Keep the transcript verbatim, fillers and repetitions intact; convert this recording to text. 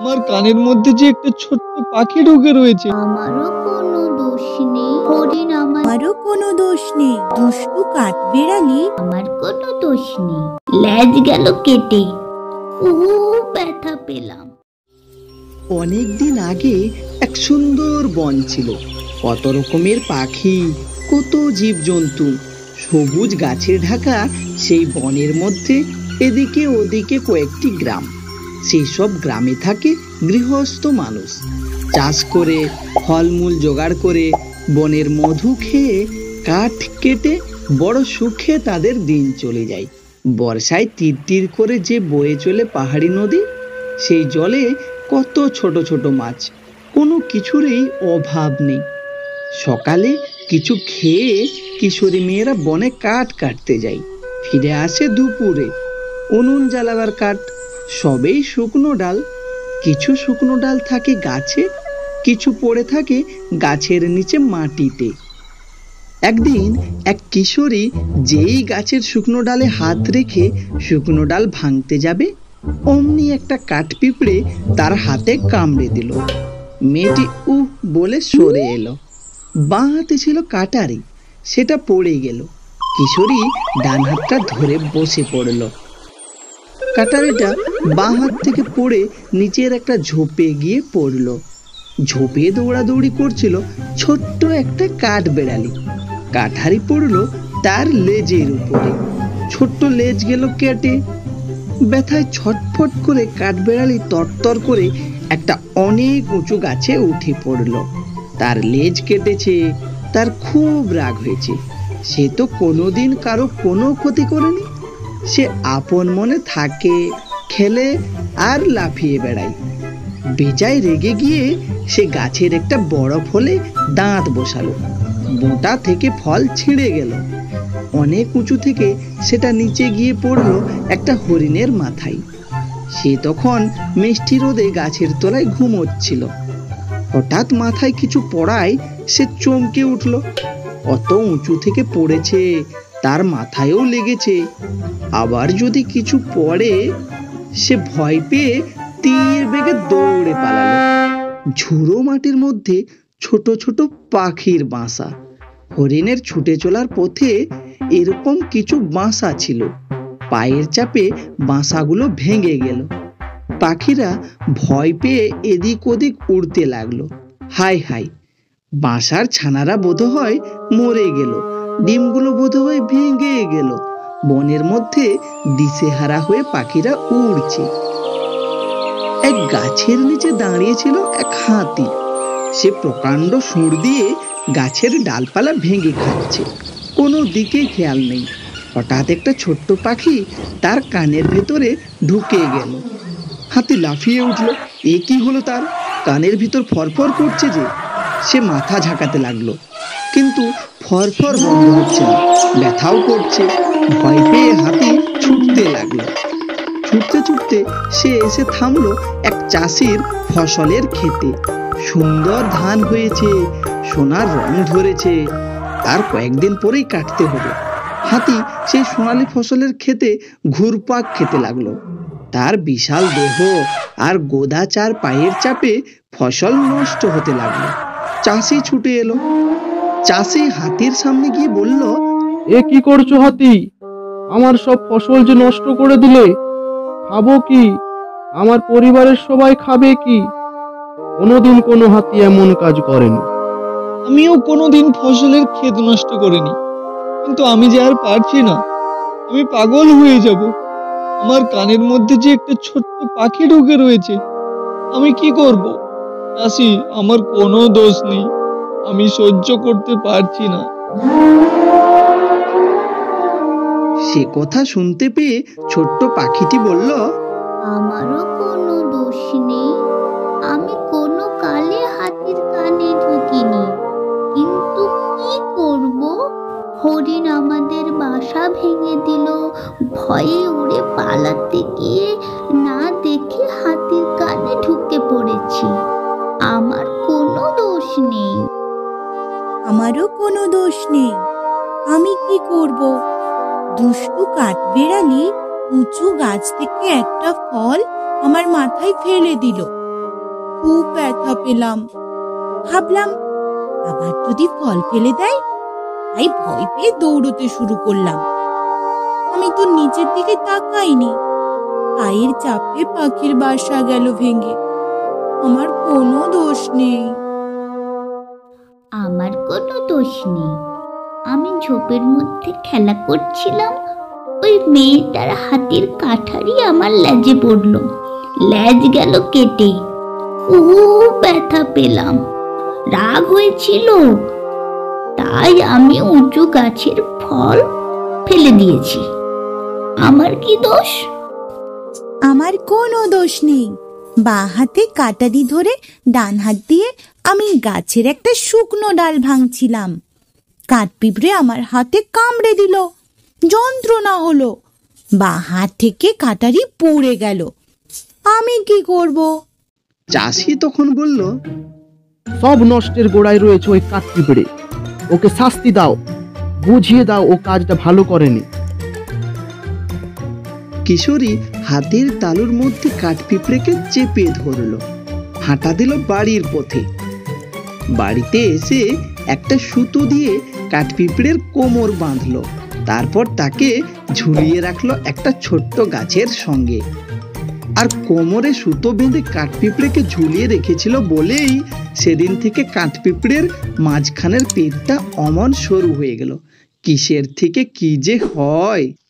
আমার কানের মধ্যে যে একটা ছোট্ট পাখি ঢুকে রয়েছে। আমারও কোনো দোষ নেই হরিণ, আমারও কোনো দোষ নেই দুষ্টু কাঠবিড়ালি, আমার কোনো দোষ নেই। লেজ গেল কেটে, খুব ব্যথা পেলাম। অনেক দিন আগে এক সুন্দর বন ছিল, কত রকমের পাখি, কত জীবজন্তু, সবুজ গাছের ঢাকা সেই বনের মধ্যে এদিকে ওদিকে কয়েকটি গ্রাম। সেই সব গ্রামে থাকে গৃহস্থ মানুষ, চাষ করে ফলমূল জোগাড় করে বনের মধু খেয়ে কাঠ কেটে বড় সুখে তাদের দিন চলে যায়। বর্ষায় তীর তীর করে যে বয়ে চলে পাহাড়ি নদী, সেই জলে কত ছোট ছোট মাছ, কোনো কিছুরই অভাব নেই। সকালে কিছু খেয়ে কিশোরী মেয়েরা বনে কাঠ কাটতে যায়, ফিরে আসে দুপুরে উনুন জ্বালাবার কাঠ, সবেই শুকনো ডাল। কিছু শুকনো ডাল থাকে গাছে, কিছু পড়ে থাকে গাছের নিচে মাটিতে। একদিন এক কিশোরী যেই গাছের শুকনো ডালে হাত রেখে শুকনো ডাল ভাঙতে যাবে, অমনি একটা কাঠ পিঁপড়ে তার হাতে কামড়ে দিল। মেয়েটি উহ বলে সরে এলো। বাঁ হাতে ছিল কাটারি, সেটা পড়ে গেল। কিশোরী ডান হাতটা ধরে বসে পড়ল। কাটারিটা বাঁ হাত থেকে পড়ে নিচের একটা ঝোপে গিয়ে পড়ল। ঝোপে দৌড়াদৌড়ি করছিল ছোট্ট একটা কাঠ বেড়ালি। কাঠারি পড়ল তার লেজের উপরে, ছোট্ট লেজ গেল কেটে। ব্যথায় ছটফট করে কাঠবেড়ালি তরতর করে একটা অনেক উঁচু গাছে উঠে পড়ল। তার লেজ কেটেছে, তার খুব রাগ হয়েছে। সে তো কোনোদিন কারো কোনো ক্ষতি করেনি। সে আপন মনে থাকে, খেলে আর লাফিয়ে বেড়ায়। বেজায় রেগে গিয়ে সে গাছের একটা বড় ফলে দাঁত বসালো। বোঁটা থেকে ফল ছিঁড়ে গেল। অনেক উঁচু থেকে সেটা নিচে গিয়ে পড়লো একটা হরিণের মাথায়। সে তখন মিষ্টি রোদে গাছের তলায় ঘুমোচ্ছিল। হঠাৎ মাথায় কিছু পড়ায় সে চমকে উঠল। অত উঁচু থেকে পড়েছে, তার মাথায়ও লেগেছে, আবার যদি কিছু পড়ে। সে ভয় পেয়ে তীর বেগে দৌড়ে পালালো। ঝুড়ো মাটির মধ্যে ছোট ছোট পাখির বাসা। হরিণের ছুটে চলার পথে এরকম কিছু বাসা ছিল। পায়ের চাপে বাসাগুলো ভেঙে গেল। পাখিরা ভয় পেয়ে এদিক ওদিক উড়তে লাগলো। হায় হায়, বাসার ছানারা বোধহয় মরে গেল, ডিমগুলো বোধহয় ভেঙে গেল। বনের মধ্যে দিশেহারা হয়ে পাখিরা উড়ছে। এক গাছের নিচে দাঁড়িয়েছিল এক হাতি। সে প্রকাণ্ড সুর দিয়ে গাছের ডালপালা ভেঙে খাচ্ছে, কোনো দিকে খেয়াল নেই। হঠাৎ একটা ছোট্ট পাখি তার কানের ভেতরে ঢুকে গেল। হাতি লাফিয়ে উঠল। এ কি হলো তার? কানের ভিতর ফরফর করছে যে। সে মাথা ঝাঁকাতে লাগলো, কিন্তু ফরফর বন্ধ হচ্ছে না, ব্যথাও করছে। ভয় পেয়ে হাতি ছুটতে লাগলো। ছুটতে ছুটতে সে এসে থামলো এক চাষির ফসলের ক্ষেতে। সুন্দর ধান হয়েছে, সোনার রং ধরেছে, আর কয়েকদিন পরেই কাটতে হবে। হাতি সেই সোনালি ফসলের ক্ষেতে ঘুরপাক খেতে লাগলো। তার বিশাল দেহ আর গোদা চার পায়ের চাপে ফসল নষ্ট হতে লাগলো। চাষি ছুটে এলো। চাষি হাতির সামনে গিয়ে বলল, এ কি করছো হাতি? আমার সব ফসল যে নষ্ট করে দিলে, খাবো কি? আমার পরিবারের সবাই খাবে কি? কোনোদিন কোনো হাতি এমন কাজ করেনি। আমিও কোনোদিন ফসলের ক্ষেত নষ্ট করিনি, কিন্তু আমি যে আর পারছি না, আমি পাগল হয়ে যাব। আমার কানের মধ্যে যে একটা ছোট্ট পাখি ঢুকে রয়েছে, আমি কি করব? চাষি, আমার কোনো দোষ নেই, আমি সহ্য করতে পারছি না। সে কথা শুনতে পেয়ে ছোট্ট পাখিটি বলল, আমারও কোনো দোষ নেই, আমি কোনো কালে হাতির কানে ঢুকিনি, কিন্তু কি করব? হরিণ আমাদের বাসা ভেঙে দিল। ভয়ে উড়ে পালাতে গিয়ে না দেখে হাতির কানে ঢুকে পড়েছি। আমার কোনো দোষ নেই। আমারও কোনো দোষ নেই, আমি কি করব? দুষ্টু কাঠবিড়ালি উঁচু গাছ থেকে একটা ফল আমার মাথায় ফেলে দিল। খুব ব্যথা পেলাম। ভাবলাম আবার যদি ফল ফেলে দেয়, তাই ভয় পেয়ে দৌড়তে শুরু করলাম। আমি তো নিচের দিকে তাকাইনি, পায়ের চাপে পাখির বাসা গেল ভেঙে। আমার কোনো দোষ নেই। আমার কোনো দোষ নেই। আমি ঝোপের মধ্যে খেলা করছিলাম, ওই মেয়েটার হাতের কাঠারি আমার লেজে পড়লো। লেজ গেল কেটে, খুব ব্যথা পেলাম। রাগ হয়েছিল, তাই আমি উঁচু গাছের ফল ফেলে দিয়েছি। আমার কি দোষ? আমার কোনো দোষ নেই। বাঁ হাতে কাটারি ধরে ডান হাত দিয়ে আমি গাছের একটা শুকনো ডাল ভাঙছিলাম। কাঠপিঁপড়ে আমার হাতে কামড়ে দিল, যন্ত্রণা হলো। বাঁ হাত থেকে কাটারি পড়ে গেল। আমি কি করব? চাষি তখন বলল, সব নষ্টের গোড়ায় রয়েছে ওই কাঠপিঁপড়ে। ওকে শাস্তি দাও, বুঝিয়ে দাও ও কাজটা ভালো করেনি। কিশোরী হাতের তালুর মধ্যে কাঠপিঁপড়েকে চেপে ধরলো, হাঁটা দিল বাড়ির পথে। বাড়িতে এসে একটা সুতো দিয়ে কাঠপিঁপড়ের কোমর বাঁধলো, তারপর তাকে ঝুলিয়ে রাখলো একটা ছোট্ট গাছের সঙ্গে। আর কোমরে সুতো বেঁধে কাঠপিঁপড়েকে ঝুলিয়ে রেখেছিল বলেই সেদিন থেকে কাঠপিঁপড়ের মাঝখানের পেটটা অমন সরু হয়ে গেল। কিসের থেকে কি যে হয়।